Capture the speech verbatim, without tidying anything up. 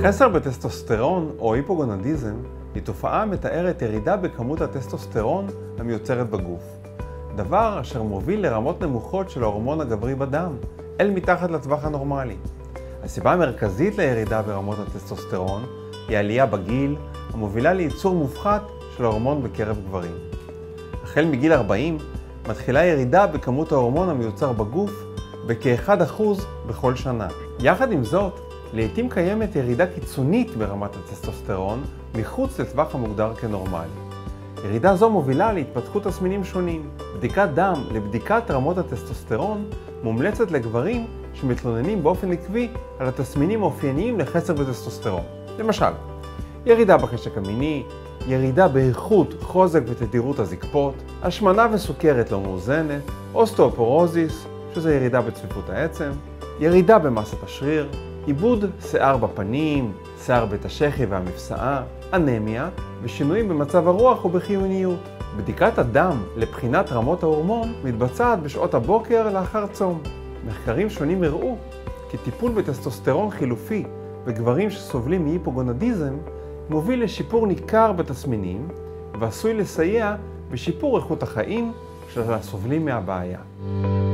חסר בטסטוסטרון או היפוגונדיזם היא תופעה המתארת ירידה בכמות הטסטוסטרון המיוצרת בגוף. דבר אשר מוביל לרמות נמוכות של ההורמון הגברי בדם, אל מתחת לטווח הנורמלי. הסיבה המרכזית לירידה ברמות הטסטוסטרון היא עלייה בגיל, המובילה לייצור מופחת של ההורמון בקרב גברים. החל מגיל ארבעים מתחילה ירידה בכמות ההורמון המיוצר בגוף בכ-אחד אחוז בכל שנה. יחד עם זאת, לעתים קיימת ירידה קיצונית ברמת הטסטוסטרון מחוץ לטווח המוגדר כנורמלי. ירידה זו מובילה להתפתחות תסמינים שונים. בדיקת דם לבדיקת רמות הטסטוסטרון מומלצת לגברים שמתלוננים באופן עקבי על התסמינים האופייניים לחסר בטסטוסטרון. למשל, ירידה בחשק המיני, ירידה באיכות, חוזק ותדירות הזקפות, השמנה וסוכרת לא מאוזנת, אוסטאופורוזיס, שזה ירידה בצפיפות העצם, ירידה במסת השריר, עיבוד שיער בפנים, שיער בית השחי והמפסעה, אנמיה ושינויים במצב הרוח ובחיוניות. בדיקת הדם לבחינת רמות ההורמון מתבצעת בשעות הבוקר לאחר צום. מחקרים שונים הראו כי טיפול בטסטוסטרון חילופי בגברים שסובלים מהיפוגונדיזם מוביל לשיפור ניכר בתסמינים ועשוי לסייע בשיפור איכות החיים של הסובלים מהבעיה.